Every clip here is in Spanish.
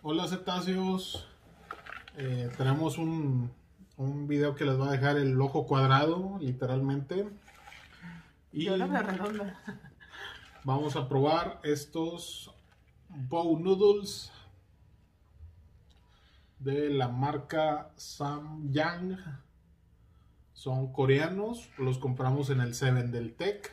Hola cetáceos, tenemos un video que les va a dejar el ojo cuadrado, literalmente. Y yo la veo redonda. vamos a probar estos bow noodles de la marca Samyang. Son coreanos, los compramos en el 7 del Tech.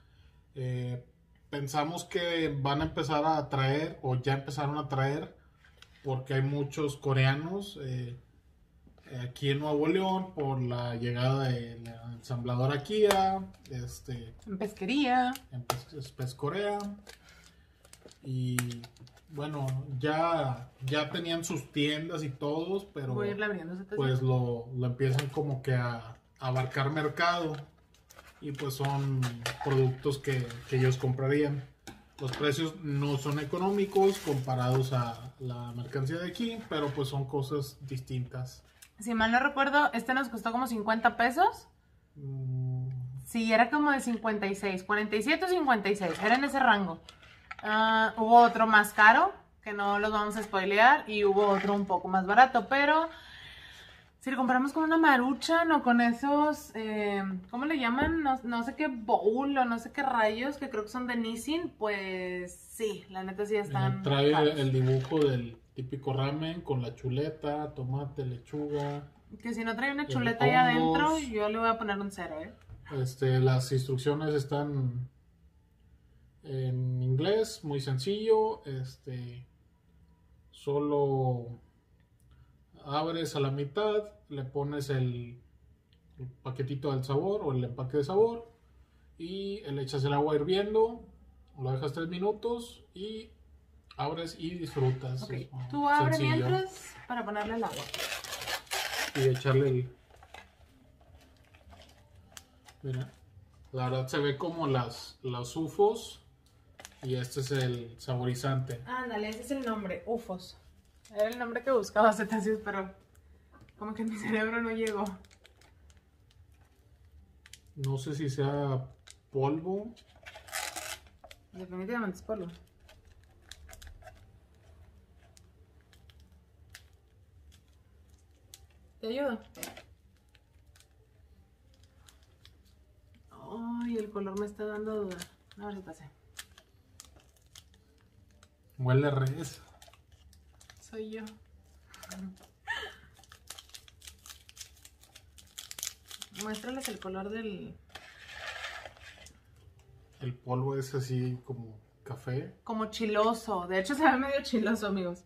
Pensamos que van a empezar a traer, o ya empezaron a traer, porque hay muchos coreanos aquí en Nuevo León por la llegada de la ensambladora Kia, En pesquería. en Pescorea. Y bueno, ya tenían sus tiendas y todos, pero Voy a irle abriendo esa taza. pues lo empiezan como que a abarcar mercado. Y pues son productos que ellos comprarían. Los precios no son económicos comparados a la mercancía de aquí, pero pues son cosas distintas. Si mal no recuerdo, este nos costó como 50 pesos. Sí, era como de 56, 47 o 56, era en ese rango. Hubo otro más caro, que no los vamos a spoilear, y hubo otro un poco más barato, pero si lo compramos con una Maruchan o con esos, ¿cómo le llaman? No sé qué bowl o no sé qué rayos, que creo que son de Nissin, pues sí, la neta sí están Trae caros. el dibujo del típico ramen con la chuleta, tomate, lechuga. Que si no trae una chuleta ahí adentro, yo le voy a poner un 0, ¿eh? Las instrucciones están en inglés, muy sencillo. Solo abres a la mitad, le pones el paquetito del sabor o el empaque de sabor y le echas el agua hirviendo, lo dejas 3 minutos y abres y disfrutas. Okay. Tú abres sencillo. mientras para ponerle el agua. Y echarle el... Mira, la verdad se ve como las ufos y este es el saborizante. Ándale, ese es el nombre, ufos. Era el nombre que buscaba cetáceos, pero como que en mi cerebro no llegó. No sé si sea polvo. Definitivamente es polvo. ¿Te ayudo? Ay, el color me está dando duda. A ver si pase. Huele a res. Soy yo. Muéstrales el color del... El polvo es así como café. Como chiloso. De hecho se ve medio chiloso, amigos.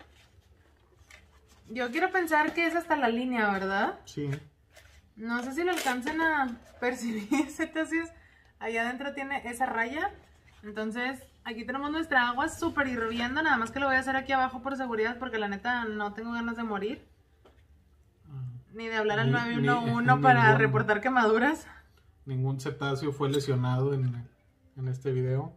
Yo quiero pensar que es hasta la línea, ¿verdad? Sí. No sé si lo alcancen a percibir, cetáceos. Allá adentro tiene esa raya. Entonces, aquí tenemos nuestra agua súper hirviendo. Nada más que lo voy a hacer aquí abajo por seguridad, porque la neta no tengo ganas de morir. Ni de hablar al 911 para reportar quemaduras. Ningún cetáceo fue lesionado en este video.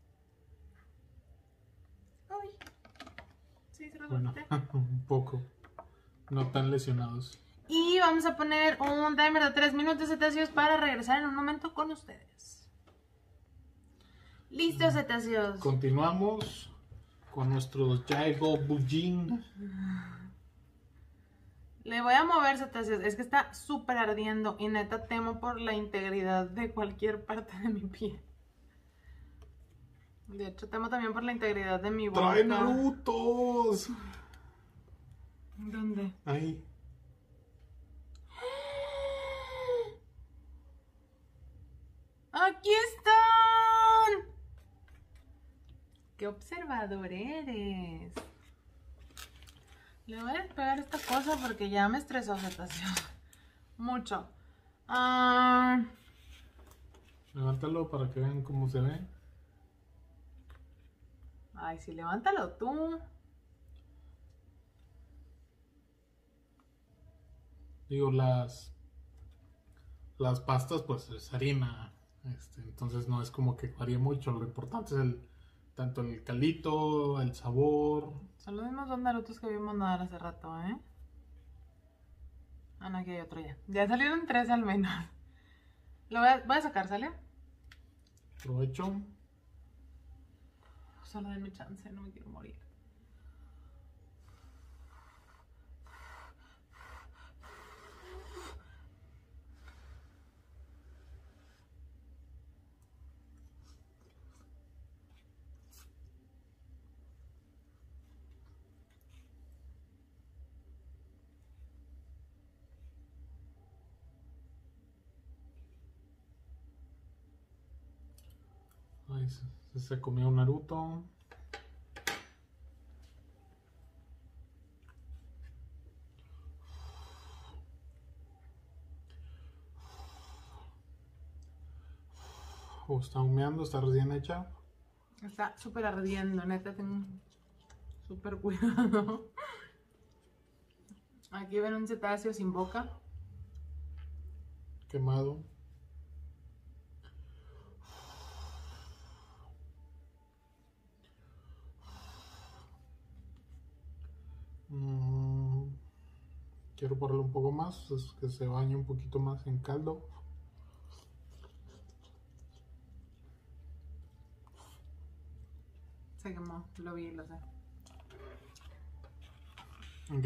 Uy. Sí, se lo Bueno, solté. un poco. No tan lesionados. Y vamos a poner un timer de 3 minutos, cetáceos, para regresar en un momento con ustedes. Listo, cetáceos. Continuamos con nuestros Jaigo Bujin. Le voy a mover, cetáceos. Es que está súper ardiendo y neta temo por la integridad de cualquier parte de mi piel. De hecho, temo también por la integridad de mi boca. ¡Trae Narutos! ¿Dónde? Ahí. ¡Aquí están! ¡Qué observador eres! Le voy a despegar esta cosa porque ya me estresó, cetáceo. Mucho. Levántalo para que vean cómo se ve. Ay, sí, levántalo tú. Digo, las pastas pues es harina. Entonces no es como que varíe mucho. Lo importante es tanto el caldito, el sabor. Son los mismos dos Narutos que vimos nadar hace rato, ¿eh? Ah, no, aquí hay otro ya. Ya salieron 3 al menos. Voy a sacar, ¿sale? Provecho. Solo denme chance, no me quiero morir. se comió un Naruto. Está humeando, está recién hecha. Está súper ardiendo, neta, tengo súper cuidado. Aquí ven un cetáceo sin boca. Quemado. Quiero ponerle un poco más, que se bañe un poquito más en caldo. Se quemó, lo vi, lo sé. Ok.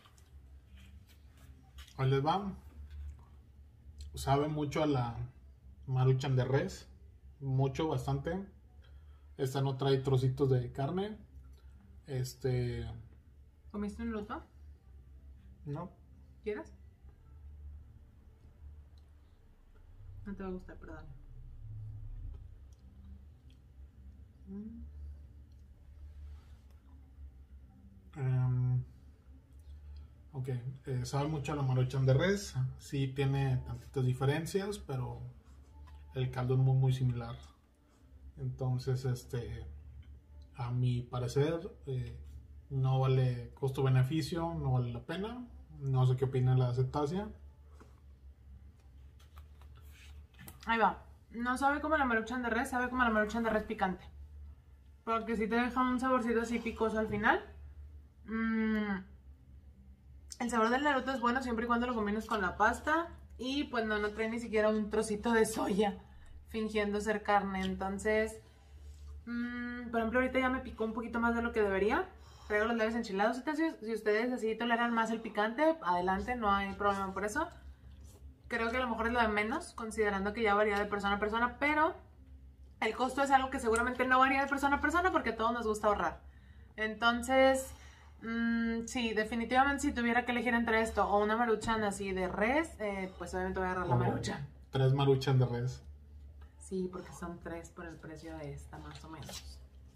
Ahí les va. Sabe mucho a la Maruchan de res. Mucho, bastante. Esta no trae trocitos de carne. ¿Comiste un luto? No. ¿Quieres? No te va a gustar, perdón. Ok, sabe mucho a la Maruchan de res. Sí tiene tantitas diferencias, pero el caldo es muy similar. Entonces, a mi parecer, no vale costo-beneficio, no vale la pena. No sé qué opina la cetácea. Ahí va. No sabe como la Maruchan de res, sabe como la Maruchan de res picante. Porque si te deja un saborcito así picoso al final. El sabor del Naruto es bueno siempre y cuando lo combines con la pasta. Y pues no trae ni siquiera un trocito de soya fingiendo ser carne. Entonces, por ejemplo, ahorita ya me picó un poquito más de lo que debería. Traigo los labios enchilados. Si ustedes así toleran más el picante, adelante, no hay problema por eso. Creo que a lo mejor es lo de menos, considerando que ya varía de persona a persona. Pero el costo es algo que seguramente no varía de persona a persona porque a todos nos gusta ahorrar. Entonces, sí, definitivamente si tuviera que elegir entre esto o una Maruchan así de res, pues obviamente voy a agarrar la Maruchan. 3 Maruchan de res. Sí, porque son 3 por el precio de esta, más o menos.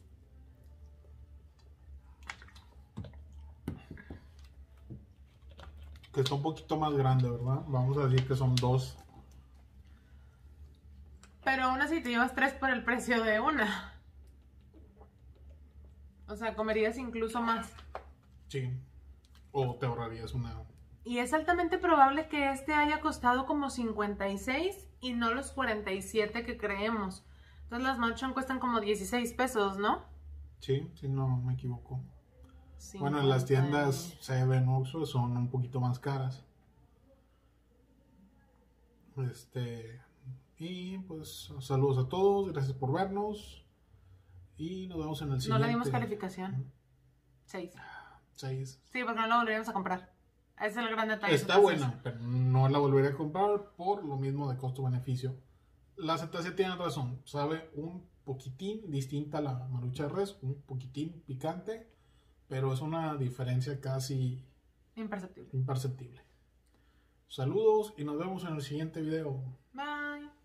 Que está un poquito más grande, ¿verdad? Vamos a decir que son 2. Pero aún así te llevas 3 por el precio de una. O sea, comerías incluso más. Sí. O te ahorrarías una. Y es altamente probable que este haya costado como 56 y no los 47 que creemos. Entonces las Maruchan cuestan como 16 pesos, ¿no? Sí, si no me equivoco. 50. Bueno, en las tiendas Seven, Oxxo son un poquito más caras. Y pues saludos a todos, gracias por vernos. Y nos vemos en el siguiente. No le dimos calificación. 6. 6. Sí, porque no la volveríamos a comprar. Ese es el gran detalle. Está buena, pero no la volveré a comprar por lo mismo de costo-beneficio. La cetácea tiene razón, sabe un poquitín distinta a la Maruchan de res, un poquitín picante, pero es una diferencia casi imperceptible. imperceptible. Saludos y nos vemos en el siguiente video. Bye.